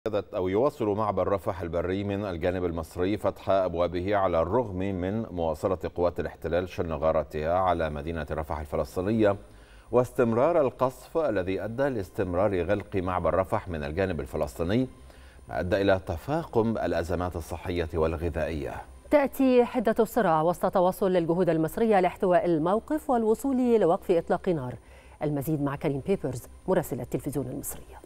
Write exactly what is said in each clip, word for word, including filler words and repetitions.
أو يواصل معبر رفح البري من الجانب المصري فتح أبوابه على الرغم من مواصلة قوات الاحتلال شن غارتها على مدينة رفح الفلسطينية واستمرار القصف الذي أدى لاستمرار غلق معبر رفح من الجانب الفلسطيني، ما أدى إلى تفاقم الأزمات الصحية والغذائية. تأتي حدة الصراع وسط تواصل الجهود المصرية لاحتواء الموقف والوصول لوقف إطلاق نار. المزيد مع كريم بيبرز مراسل التلفزيون المصري.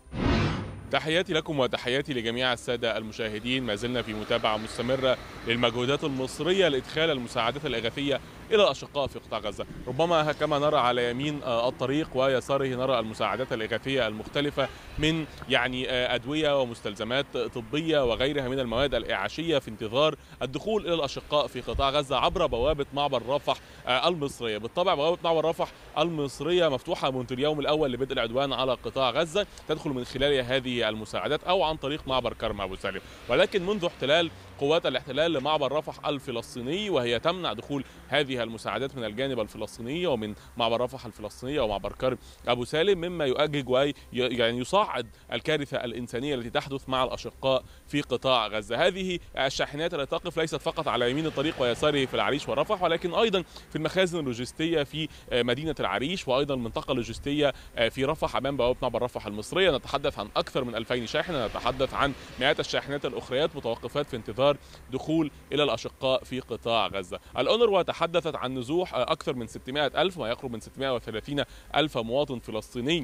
تحياتي لكم وتحياتي لجميع السادة المشاهدين. ما زلنا في متابعة مستمرة للمجهودات المصرية لإدخال المساعدات الإغاثية إلى الأشقاء في قطاع غزة. ربما كما نرى على يمين الطريق ويساره نرى المساعدات الإغاثية المختلفة من يعني أدوية ومستلزمات طبية وغيرها من المواد الإعاشية في انتظار الدخول إلى الأشقاء في قطاع غزة عبر بوابة معبر رفح المصرية. بالطبع بوابة معبر رفح المصرية مفتوحة منذ اليوم الأول لبدء العدوان على قطاع غزة، تدخل من خلال هذه المساعدات أو عن طريق معبر كرم أبو سالم، ولكن منذ احتلال قوات الاحتلال لمعبر رفح الفلسطيني وهي تمنع دخول هذه المساعدات من الجانب الفلسطيني ومن معبر رفح الفلسطينية ومعبر كرم أبو سالم، مما يؤجج ويعني يصعد الكارثة الإنسانية التي تحدث مع الأشقاء في قطاع غزة. هذه الشاحنات التي تقف ليست فقط على يمين الطريق ويساره في العريش ورفح، ولكن أيضا في المخازن اللوجستية في مدينة العريش، وأيضا المنطقة اللوجستية في رفح أمام بوابة معبر رفح المصرية. نتحدث عن أكثر من ألفين شاحنة، نتحدث عن مئات الشاحنات الأخريات متوقفات في انتظار دخول إلى الأشقاء في قطاع غزة. الأونروا تحدثت عن نزوح أكثر من ستمائة ألف، ما يقرب من ستمائة وثلاثين ألف مواطن فلسطيني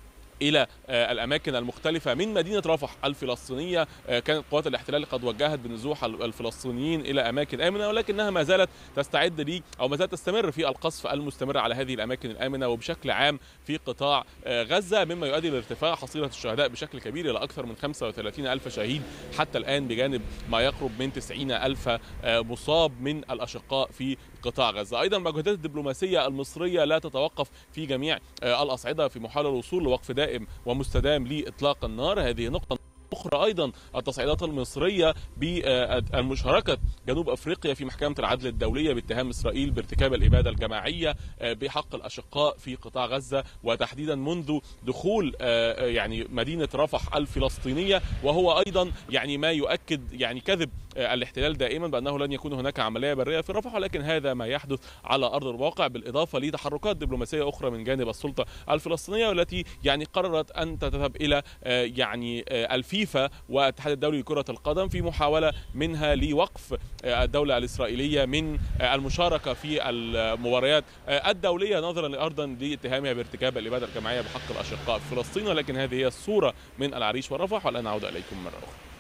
إلى الأماكن المختلفة من مدينة رفح الفلسطينية. كانت قوات الاحتلال قد وجهت بنزوح الفلسطينيين إلى أماكن آمنة، ولكنها ما زالت تستعد لي أو ما زالت تستمر في القصف المستمر على هذه الأماكن الآمنة وبشكل عام في قطاع غزة، مما يؤدي لارتفاع حصيلة الشهداء بشكل كبير إلى أكثر من خمسة وثلاثين ألف شهيد حتى الآن، بجانب ما يقرب من تسعين ألف مصاب من الأشقاء في قطاع غزة. أيضا المجهودات الدبلوماسية المصرية لا تتوقف في جميع الأصعدة في محاولة الوصول لوقف دائم ومستدام لإطلاق النار. هذه نقطة أخرى. أيضا التصعيدات المصرية بالمشاركة جنوب أفريقيا في محكمة العدل الدولية باتهام إسرائيل بارتكاب الإبادة الجماعية بحق الأشقاء في قطاع غزة، وتحديدا منذ دخول يعني مدينة رفح الفلسطينية، وهو أيضا يعني ما يؤكد يعني كذب الاحتلال دائما بأنه لن يكون هناك عملية برية في رفح، ولكن هذا ما يحدث على أرض الواقع، بالإضافة لتحركات دبلوماسية أخرى من جانب السلطة الفلسطينية والتي يعني قررت أن تذهب إلى يعني الفيفا والاتحاد الدولي لكرة القدم في محاولة منها لوقف الدولة الإسرائيلية من المشاركة في المباريات الدولية نظرا أيضا لاتهامها بارتكاب الإبادة الجماعية بحق الأشقاء في فلسطين. ولكن هذه هي الصورة من العريش ورفح، والآن أعود إليكم مرة أخرى.